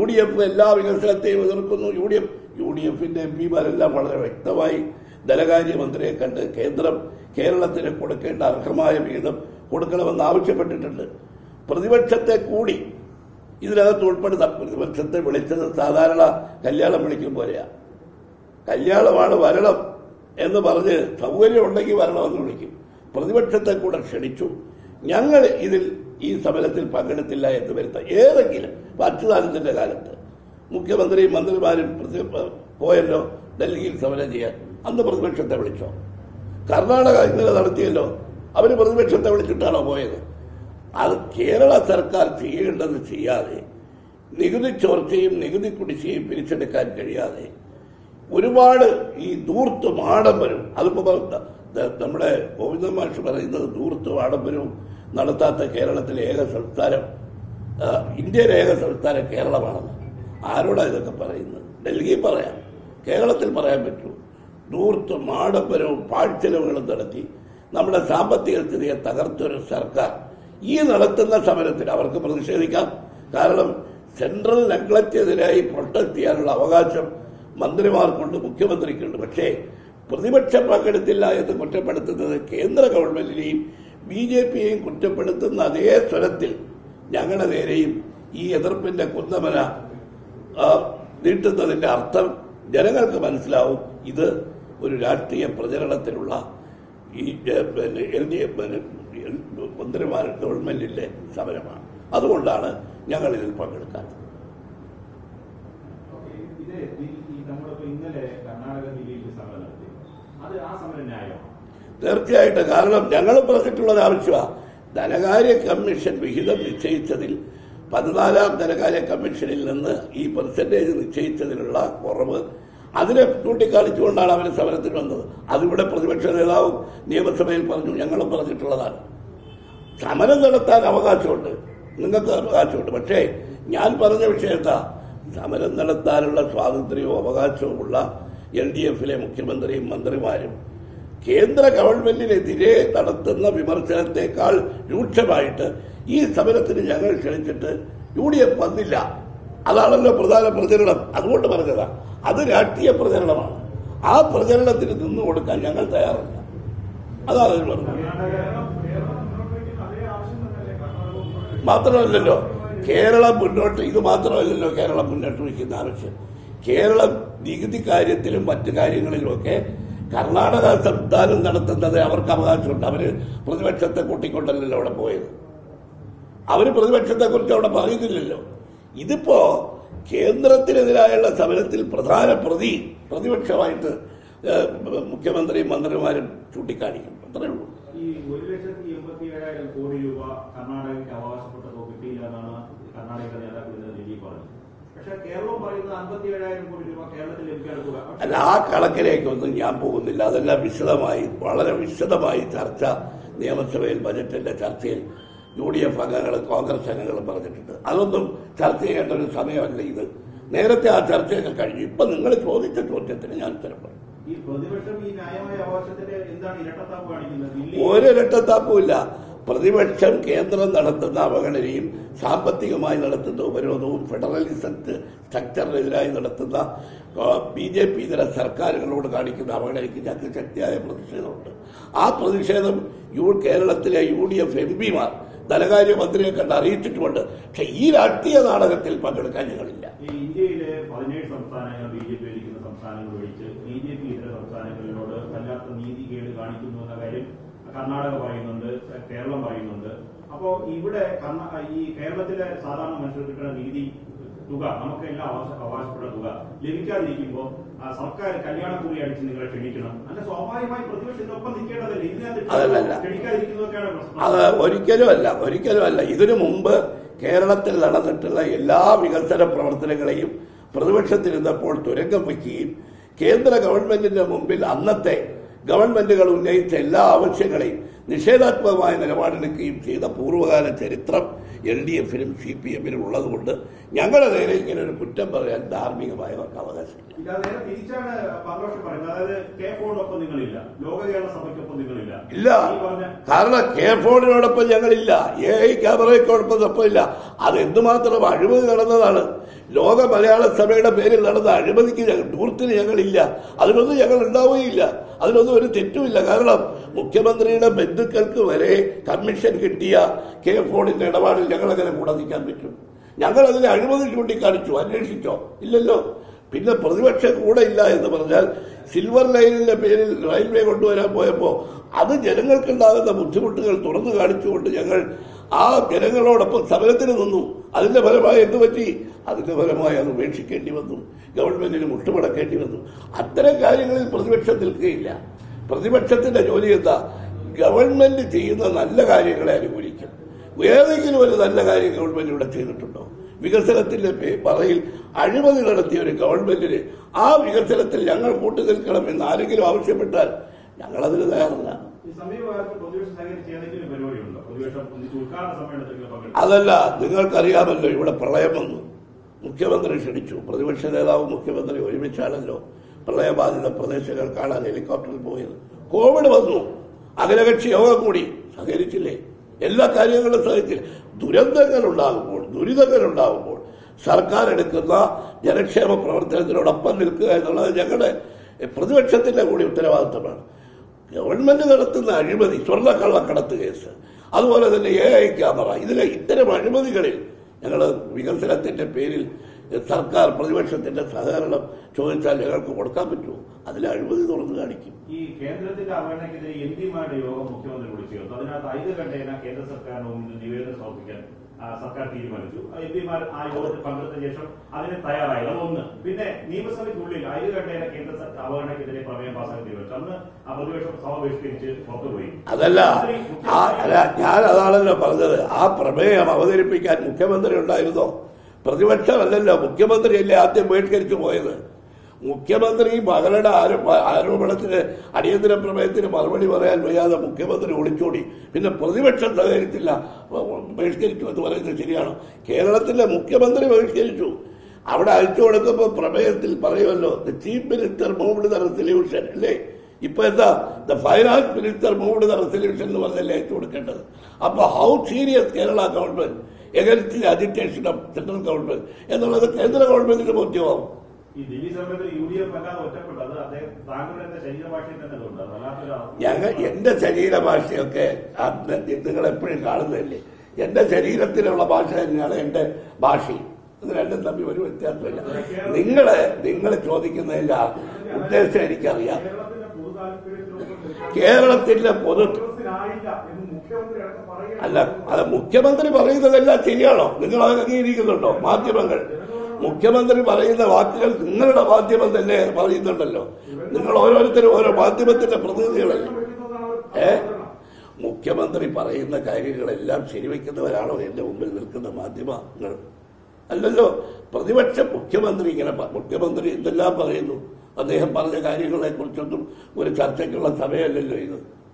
UDF എല്ലാ വികസനത്തെയും എതിർക്കുന്നു. UDFന്റെ എംപിമാരെല്ലാം വളരെ വ്യക്തമായി ധനകാര്യമന്ത്രിയെ കണ്ട് കേരളത്തിന് കൊടുക്കേണ്ട അർഹമായ വിഹിതം കൊടുക്കണമെന്ന് ആവശ്യപ്പെട്ടിട്ടുണ്ട്. പ്രതിപക്ഷത്തെ കൂടി ഇതിനകത്ത് ഉൾപ്പെടുത്താം. പ്രതിപക്ഷത്തെ വിളിച്ചത് സാധാരണ കല്യാണം വിളിക്കും പോലെയാണ്. കല്യാണമാണ്, വരണം എന്ന് പറഞ്ഞ് സൗകര്യമുണ്ടെങ്കിൽ വരണമെന്ന് വിളിക്കും. പ്രതിപക്ഷത്തെ കൂടെ ക്ഷണിച്ചു. ഞങ്ങൾ ഈ സമരത്തിൽ പങ്കെടുത്തില്ല എന്ന് വരുത്താം. ഏതെങ്കിലും അച്യുതാനന്ദന്റെ കാലത്ത് മുഖ്യമന്ത്രിയും മന്ത്രിമാരും പോയല്ലോ ഡൽഹിയിൽ സമരം ചെയ്യാൻ. അന്ന് പ്രതിപക്ഷത്തെ വിളിച്ചോ? കർണാടക ഇന്നലെ നടത്തിയല്ലോ, അവര് പ്രതിപക്ഷത്തെ വിളിച്ചിട്ടാണോ പോയത്? അത് കേരള സർക്കാർ ചെയ്യേണ്ടത് ചെയ്യാതെ, നികുതി ചോർച്ചയും നികുതി കുടിശ്ശികയും പിരിച്ചെടുക്കാൻ കഴിയാതെ ഒരുപാട് ഈ ധൂർത്തും ആഡംബരവും, അതിപ്പോ നമ്മുടെ ഗോവിന്ദൻ മാഷ് പറയുന്നത് ധൂർത്തും ആഡംബരവും നടത്താത്ത കേരളത്തിലെ ഏക സംസ്ഥാനം, ഇന്ത്യയിലെ ഏക സംസ്ഥാനം കേരളമാണെന്ന്. ആരോടാ ഇതൊക്കെ പറയുന്നത്? ഡൽഹിയിൽ പറയാം, കേരളത്തിൽ പറയാൻ പറ്റൂ. ധൂർത്തും ആഡംബരവും പാഴ്ചെലവുകളും നടത്തി നമ്മുടെ സാമ്പത്തിക സ്ഥിതിയെ തകർത്തൊരു സർക്കാർ ഈ നടത്തുന്ന സമരത്തിൽ അവർക്ക് പ്രതിഷേധിക്കാം. കാരണം സെൻട്രൽ നെഗ്ലക്റ്റിനെതിരായി പ്രൊട്ടസ്റ്റ് ചെയ്യാനുള്ള അവകാശം മന്ത്രിമാർക്കുണ്ട്, മുഖ്യമന്ത്രിക്കുണ്ട്. പക്ഷേ പ്രതിപക്ഷം പങ്കെടുത്തില്ല എന്ന് കുറ്റപ്പെടുത്തുന്നത് കേന്ദ്ര ഗവൺമെന്റിനെയും BJPയെയും കുറ്റപ്പെടുത്തുന്ന അതേ സ്വരത്തിൽ ഞങ്ങളുടെ നേരെയും ഈ എതിർപ്പിന്റെ കുന്തമന നീട്ടുന്നതിന്റെ അർത്ഥം ജനങ്ങൾക്ക് മനസ്സിലാവും. ഇത് ഒരു രാഷ്ട്രീയ പ്രചരണത്തിലുള്ള ഈ മന്ത്രിമാരുടെ ഗവൺമെന്റിന്റെ സമരമാണ്. അതുകൊണ്ടാണ് ഞങ്ങൾ ഇതിൽ പങ്കെടുക്കാത്തത്. തീർച്ചയായിട്ടും. കാരണം ഞങ്ങൾ പറഞ്ഞിട്ടുള്ളത് ആവശ്യമാണ്. ധനകാര്യ കമ്മീഷൻ വിഹിതം നിശ്ചയിച്ചതിൽ 14ാം ധനകാര്യ കമ്മീഷനിൽ നിന്ന് ഈ പെർസെന്റേജ് നിശ്ചയിച്ചതിനുള്ള കുറവ് അതിനെ ചൂണ്ടിക്കാണിച്ചുകൊണ്ടാണ് അവർ സമരത്തിന് വന്നത്. അതിവിടെ പ്രതിപക്ഷ നേതാവും നിയമസഭയിൽ പറഞ്ഞു, ഞങ്ങളും പറഞ്ഞിട്ടുള്ളതാണ്. സമരം നടത്താൻ അവകാശമുണ്ട്, നിങ്ങൾക്ക് അവകാശമുണ്ട്. പക്ഷേ ഞാൻ പറഞ്ഞ വിഷയത്താ സമരം നടത്താനുള്ള സ്വാതന്ത്ര്യവും അവകാശവുമുള്ള LDFലെ മുഖ്യമന്ത്രിയും മന്ത്രിമാരും കേന്ദ്ര ഗവൺമെന്റിനെതിരെ നടത്തുന്ന വിമർശനത്തെക്കാൾ രൂക്ഷമായിട്ട് ഈ സമരത്തിന് ഞങ്ങൾ ക്ഷണിച്ചിട്ട് UDF വന്നില്ല. അതാണല്ലോ പ്രധാന പ്രചരണം. അതുകൊണ്ട് പറഞ്ഞതാ, അത് രാഷ്ട്രീയ പ്രചരണമാണ്. ആ പ്രചരണത്തിന് നിന്നു കൊടുക്കാൻ ഞങ്ങൾ തയ്യാറല്ല. അതാണ് അതിൽ പറഞ്ഞത്. മാത്രമല്ലല്ലോ കേരളം മുന്നോട്ട്, ഇത് മാത്രമല്ലല്ലോ കേരളം മുന്നോട്ട് വയ്ക്കുന്ന ആവശ്യം. കേരളം നികുതി കാര്യത്തിലും മറ്റു കാര്യങ്ങളിലുമൊക്കെ കർണാടക സംസ്ഥാനം നടത്തുന്നത് അവർക്ക് അവകാശമുണ്ട്. അവര് പ്രതിപക്ഷത്തെ കൂട്ടിക്കൊണ്ടല്ലോ അവിടെ പോയത്. അവര് പ്രതിപക്ഷത്തെക്കുറിച്ച് അവിടെ പറയുന്നില്ലല്ലോ. ഇതിപ്പോ കേന്ദ്രത്തിനെതിരായുള്ള സമരത്തിൽ പ്രധാന പ്രതിപക്ഷമായിട്ട് മുഖ്യമന്ത്രിയും മന്ത്രിമാരും ചൂണ്ടിക്കാണിക്കും. അത്രേ ഉള്ളൂ. ഈ 1,87,000 കോടി രൂപ കർണാടകയ്ക്ക് അവകാശപ്പെട്ടതോ കിട്ടിയില്ല എന്നാണ് കർണാടക നേതാക്കൾ ദിലീപ് പറഞ്ഞത്. പക്ഷെ കേരളം പറയുന്നത് 57,000 കോടി രൂപ കേരളത്തിൽ ലഭിക്കാൻ തുക. അല്ല, ആ കണക്കിലേക്കൊന്നും ഞാൻ പോകുന്നില്ല. അതെല്ലാം വളരെ വിശദമായി ചർച്ച നിയമസഭയിൽ ബജറ്റിന്റെ ചർച്ചയിൽ UDF അംഗങ്ങളും കോൺഗ്രസ് അംഗങ്ങളും പറഞ്ഞിട്ടുണ്ട്. അതൊന്നും ചർച്ച ചെയ്യേണ്ട ഒരു സമയമല്ല ഇത്. നേരത്തെ ആ ചർച്ചയൊക്കെ കഴിഞ്ഞു. ഇപ്പൊ നിങ്ങൾ ചോദിച്ച ചോദ്യത്തിന് ഞാൻ ഉത്തരം പറയും. ഒരു ഇരട്ടത്താപ്പുമില്ല. പ്രതിപക്ഷം കേന്ദ്രം നടത്തുന്ന അവഗണനയും സാമ്പത്തികമായി നടത്തുന്ന ഉപരോധവും ഫെഡറലിസം സ്ട്രക്ചറിനെതിരായി നടത്തുന്ന BJP ഇതര സർക്കാരുകളോട് കാണിക്കുന്ന അവഗണനയ്ക്ക് ഞങ്ങൾക്ക് ശക്തിയായ പ്രതിഷേധമുണ്ട്. ആ പ്രതിഷേധം കേരളത്തിലെ UDF MPമാർ ധനകാര്യമന്ത്രിയെ കണ്ട് അറിയിച്ചിട്ടുമുണ്ട്. പക്ഷെ ഈ രാഷ്ട്രീയ നാടകത്തിൽ പങ്കെടുക്കാൻ ഞങ്ങളില്ല. ഇന്ത്യയിലെ 17 സംസ്ഥാനങ്ങൾ BJP ഭരിക്കുന്ന സംസ്ഥാനങ്ങൾ ഒഴിച്ച് BJP ഇതര സംസ്ഥാനങ്ങളിലോട് വല്ലാത്ത നീതികേട് കാണിക്കുന്നു എന്ന കാര്യം കർണാടക പറയുന്നുണ്ട്, കേരളം പറയുന്നുണ്ട്. അപ്പോ ഇവിടെ ഈ കേരളത്തിലെ സാധാരണ മനുഷ്യർക്ക് കിട്ടുന്ന നികുതി തുക, നമുക്കെല്ലാം അവകാശപ്പെട്ട തുക ലഭിക്കാതിരിക്കുമ്പോൾ സർക്കാർ കല്യാണക്കുറി അടിച്ച് നിങ്ങളെ ക്ഷണിക്കണം. അല്ല, സ്വാഭാവികമായി പ്രതിപക്ഷത്തിനൊപ്പം നിൽക്കേണ്ടതല്ലേ? ക്ഷണിക്കാതിരിക്കുന്നതൊക്കെയാണ് പ്രശ്നം. അത് ഒരിക്കലും അല്ല. ഇതിനു മുമ്പ് കേരളത്തിൽ നടന്നിട്ടുള്ള എല്ലാ വികസന പ്രവർത്തനങ്ങളെയും പ്രതിപക്ഷത്തിരുന്നപ്പോൾ തുരങ്കം വയ്ക്കുകയും കേന്ദ്ര ഗവൺമെന്റിന്റെ മുമ്പിൽ അന്നത്തെ ഗവൺമെന്റുകൾ ഉന്നയിച്ച എല്ലാ ആവശ്യങ്ങളെയും നിഷേധാത്മകമായ നിലപാടെടുക്കുകയും ചെയ്ത പൂർവ്വകാല ചരിത്രം LDFനും CPMനും ഉള്ളതുകൊണ്ട് ഞങ്ങളുടെ നേരെ ഇങ്ങനെ ഒരു കുറ്റം പറയാൻ ധാർമ്മികമായവർക്ക് അവകാശമില്ല. ഇല്ല, കാരണം K4നോടൊപ്പം ഞങ്ങളില്ല, AI ക്യാമറയ്ക്കോടൊപ്പം ഇല്ല. അത് എന്തുമാത്രം അഴിമതി നടന്നതാണ്. ലോക മലയാള സഭയുടെ പേരിൽ നടന്ന അഴിമതിക്ക് ദൂരത്തിന് ഞങ്ങളില്ല. അതിനൊന്നും ഞങ്ങൾ ഉണ്ടാവുകയില്ല. അതിനൊന്നും ഒരു തെറ്റുമില്ല. കാരണം മുഖ്യമന്ത്രിയുടെ ബന്ധുക്കൾക്ക് വരെ കമ്മീഷൻ കിട്ടിയ കെ ഫോണിന്റെ ഇടപാടിൽ ഞങ്ങളങ്ങനെ കൂടെ നിൽക്കാൻ പറ്റും? ഞങ്ങൾ അതിനെ അഴിമതി ചൂണ്ടിക്കാണിച്ചു, അന്വേഷിച്ചോ? ഇല്ലല്ലോ. പിന്നെ പ്രതിപക്ഷം കൂടെ ഇല്ല എന്ന് പറഞ്ഞാൽ സിൽവർ ലൈനിന്റെ പേരിൽ റെയിൽവേ കൊണ്ടുവരാൻ പോയപ്പോൾ അത് ജനങ്ങൾക്കുണ്ടാകുന്ന ബുദ്ധിമുട്ടുകൾ തുറന്നു കാണിച്ചുകൊണ്ട് ഞങ്ങൾ ആ ജനങ്ങളോടൊപ്പം സമരത്തിന് നിന്നു. അതിന്റെ ഫലമായി എന്ത് പറ്റി? അതിന്റെ ഫലമായി അത് ഉപേക്ഷിക്കേണ്ടി വന്നു, ഗവൺമെന്റിന് മുട്ടുമടക്കേണ്ടി വന്നു. അത്തരം കാര്യങ്ങളിൽ പ്രതിപക്ഷം നിൽക്കുകയില്ല. പ്രതിപക്ഷത്തിന്റെ ജോലി എന്താ? ഗവൺമെന്റ് ചെയ്യുന്ന നല്ല കാര്യങ്ങളെ അനുകൂലിക്കും. ഏതെങ്കിലും ഒരു നല്ല കാര്യം ഗവൺമെന്റ് ഇവിടെ ചെയ്തിട്ടുണ്ടോ? വികസനത്തിന്റെ പറയിൽ അഴിമതി നടത്തിയ ഒരു ഗവൺമെന്റിന് ആ വികസനത്തിൽ ഞങ്ങൾ കൂട്ടുനിൽക്കണം എന്ന് ആരെങ്കിലും ആവശ്യപ്പെട്ടാൽ ഞങ്ങളതിന് തയ്യാറല്ല. അതല്ല, നിങ്ങൾക്കറിയാമല്ലോ, ഇവിടെ പ്രളയം വന്നു, മുഖ്യമന്ത്രി ക്ഷണിച്ചു, പ്രതിപക്ഷ നേതാവും മുഖ്യമന്ത്രി ഒരുമിച്ചാണല്ലോ പ്രളയബാധിത പ്രദേശങ്ങൾ കാണാൻ ഹെലികോപ്റ്ററിൽ പോയത്. കോവിഡ് വന്നു, അഖിലകക്ഷി യോഗം കൂടി, സഹകരിച്ചില്ലേ? എല്ലാ കാര്യങ്ങളും സഹിച്ചില്ല. ദുരന്തങ്ങൾ ഉണ്ടാകുമ്പോൾ സർക്കാർ എടുക്കുന്ന ജനക്ഷേമ പ്രവർത്തനത്തിനോടൊപ്പം നിൽക്കുക എന്നുള്ളത് ഞങ്ങളുടെ പ്രതിപക്ഷത്തിന്റെ കൂടി ഉത്തരവാദിത്തമാണ്. ഗവൺമെന്റ് നടത്തുന്ന അഴിമതി, സ്വർണ്ണക്കള്ളക്കടത്ത് കേസ്, അതുപോലെ തന്നെ AI ക്യാമറ, ഇത്തരം അഴിമതികളിൽ ഞങ്ങൾ വികസനത്തിന്റെ പേരിൽ സർക്കാർ പ്രതിപക്ഷത്തിന്റെ സഹകരണം ചോദിച്ചാൽ ഞങ്ങൾക്ക് കൊടുക്കാൻ പറ്റുമോ? അതിൽ അഴിമതി തുറന്നു കാണിക്കും. ഈ കേന്ദ്രത്തിന്റെ അവഗണനയ്ക്കെതിരെ MP-മാരുടെ യോഗം മുഖ്യമന്ത്രി വിളിച്ചു. അതിനകത്ത് 5 ഘട്ടേന കേന്ദ്ര സർക്കാരിന് മുന്നിൽ നിവേദനം സമർപ്പിക്കാൻ സർക്കാർ തീരുമാനിച്ചു. MP-മാർ ആ യോഗത്തിൽ പങ്കെടുത്ത ശേഷം അതിന് തയ്യാറായി. അതൊന്ന്. പിന്നെ നിയമസഭയ്ക്കുള്ളിൽ 5 ഘട്ടേന കേന്ദ്ര അവഗണനയ്ക്കെതിരെ പ്രമേയം പാസാക്കി തീരുമാനിച്ചു. അന്ന് ആ പ്രതിപക്ഷം സഭ ബഹിഷ്കരിച്ച് പുറത്തുപോയി. അതല്ല, ഞാൻ അതാണല്ലോ പറഞ്ഞത്. ആ പ്രമേയം അവതരിപ്പിക്കാൻ മുഖ്യമന്ത്രി ഉണ്ടായിരുന്നോ? പ്രതിപക്ഷമല്ലല്ലോ, മുഖ്യമന്ത്രിയല്ലേ ആദ്യം ബഹിഷ്കരിച്ചു പോയത്. മുഖ്യമന്ത്രി മകളുടെ ആരോപണത്തിന് അടിയന്തര പ്രമേയത്തിന് മറുപടി പറയാൻ വയ്യാതെ മുഖ്യമന്ത്രി ഒളിച്ചോടി. പിന്നെ പ്രതിപക്ഷം സഹകരിച്ചില്ല, ബഹിഷ്കരിച്ചു എന്ന് പറയുന്നത് ശരിയാണോ? കേരളത്തിലെ മുഖ്യമന്ത്രി ബഹിഷ്കരിച്ചു. അവിടെ അയച്ചു കൊടുക്കുമ്പോൾ പ്രമേയത്തിൽ പറയുമല്ലോ, the chief minister moved the resolution, അല്ലേ? ഇപ്പൊ എന്താ, the finance minister moved the resolution എന്ന് പറഞ്ഞല്ലേ അയച്ചു കൊടുക്കേണ്ടത്? അപ്പൊ how serious Kerala government against the agitation of central government എന്നുള്ളത് കേന്ദ്ര ഗവൺമെന്റിന് ബോധ്യമാവും. എന്റെ ശരീരഭാഷയൊക്കെ നിങ്ങൾ എപ്പോഴും കാണുന്നതല്ലേ? എന്റെ ശരീരത്തിലുള്ള ഭാഷ തന്നെയാണ് എന്റെ ഭാഷയും. ഇത് രണ്ടും തമ്മിൽ ഒരു വ്യത്യാസമില്ല. നിങ്ങൾ ചോദിക്കുന്നതിന്റെ ഉദ്ദേശം എനിക്കറിയാം. കേരളത്തിന്റെ അല്ല, അത് മുഖ്യമന്ത്രി പറയുന്നതെല്ലാം ശരിയാണോ? നിങ്ങൾ അത് അംഗീകരിക്കുന്നുണ്ടോ? മാധ്യമങ്ങൾ മുഖ്യമന്ത്രി പറയുന്ന വാക്കുകൾ നിങ്ങളുടെ മാധ്യമം തന്നെ പറയുന്നുണ്ടല്ലോ. നിങ്ങൾ ഓരോരുത്തരും ഓരോ മാധ്യമത്തിന്റെ പ്രതിനിധികളല്ലേ? മുഖ്യമന്ത്രി പറയുന്ന കാര്യങ്ങളെല്ലാം ശരിവെക്കുന്നവരാണോ എന്റെ മുമ്പിൽ നിൽക്കുന്ന മാധ്യമങ്ങൾ? അല്ലല്ലോ. പ്രതിപക്ഷ മുഖ്യമന്ത്രി എന്തെല്ലാം പറയുന്നു. അദ്ദേഹം പറഞ്ഞ കാര്യങ്ങളെ കുറിച്ചൊന്നും ഒരു ചർച്ചയ്ക്കുള്ള സമയമല്ലല്ലോ ഇത്.